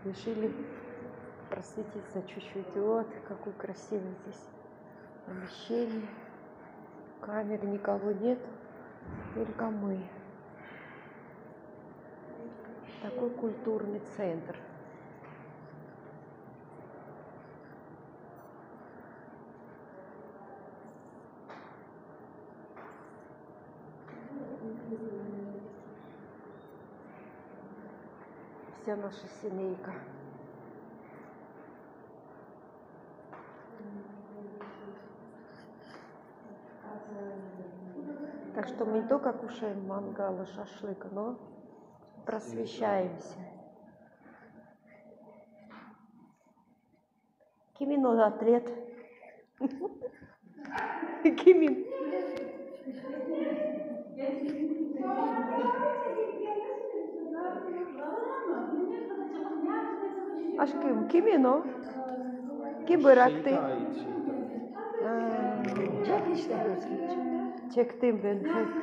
решили просветиться чуть-чуть. Вот какое красивое здесь помещение. Камер никого нет, только мы. Такой культурный центр. Вся наша семейка. Так что мы не только кушаем мангал и шашлык, но просвещаемся. Kimin o atlet? Kimin? Aşkım kimin o? Kim bıraktı? Çek işte gözüm. Çektim ben.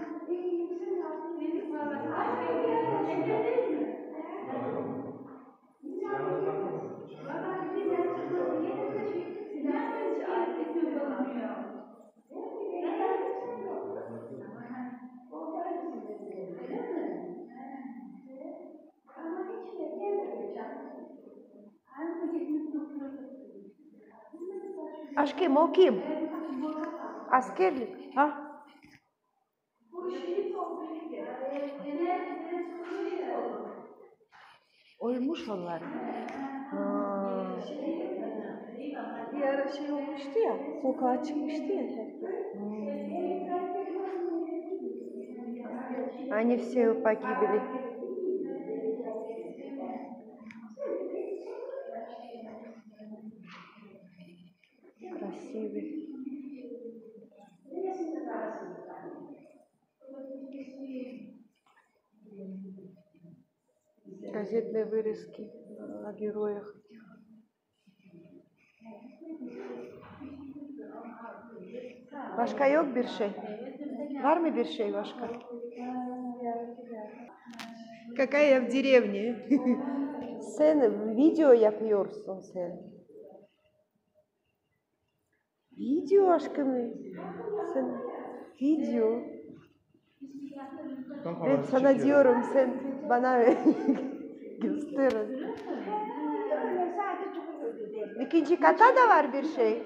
Aşkım o kim? Askerlik. Ha? Oymuş onlar. Bir ara şey olmuştu ya, sokağa çıkmıştı ya herkes. Они все погибли. Красивый. Газетные вырезки о героях. Başka yok bir şey. Var mı bir şey başka? Какая я в деревне. Sen video yapıyorsun sen. Video aşkım. Sen video. Ben sana diyorum sen bana göster. İkinci kata da var bir şey.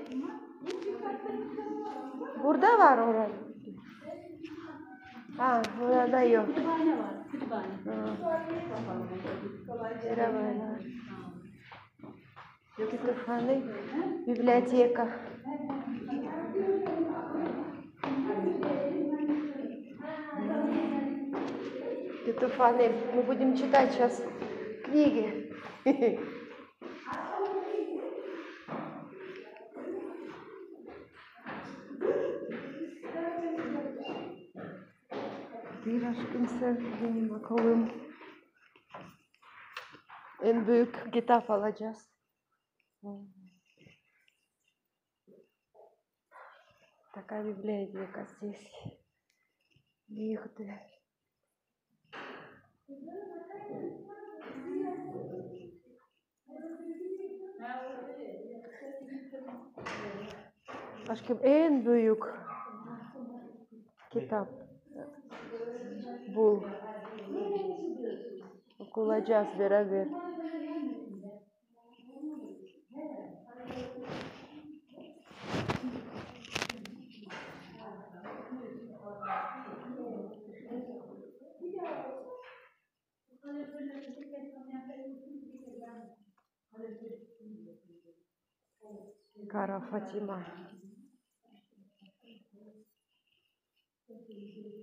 Burada var orada. Ha, burada yok. Merhaba. Kütüphane, библиотека. Kütüphane. Мы будем читать сейчас книги. Bir aşkım sevdiğim bakalım. En büyük kitap alacağız. Такая библиотека здесь. Вихты. Aşkım en büyük kitap bu. Okuyacağız beraber. Kara Fatima.